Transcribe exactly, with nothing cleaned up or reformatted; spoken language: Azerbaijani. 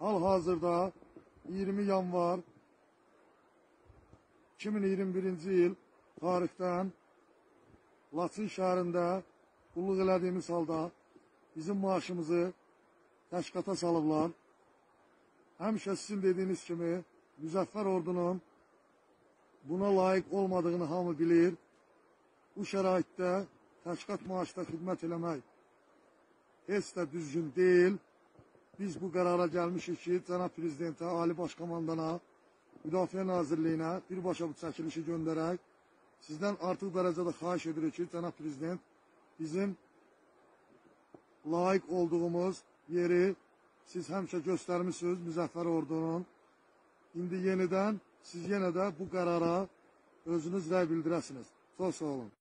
hal-hazırda iyirmi yanvar iki min iyirmi birinci il tarixdən Laçın şəhərində qulluq elədiyimiz halda bizim maaşımızı təşkilata salıblar. Həmişə sizin dediyiniz kimi Müzəffər ordunun buna layiq olmadığını hamı bilir. Bu şəraitdə təşkilat maaşda xidmət eləmək heç də düzgün deyil. Biz bu qərara gəlmişik ki, Cənab Prezidentə, Ali Baş Komandana, Müdafiə Nazirliyinə birbaşa bu çəkilişi göndərək. Sizdən artıq dərəcədə xahiş edirik ki, Cənab Prezident bizim layiq olduğumuz yeri siz həmişə göstərmişsiniz Müzəffər ordunun. İndi yenidən siz yenə də bu qərara özünüz rəy bildirəsiniz. Çox sağ olun.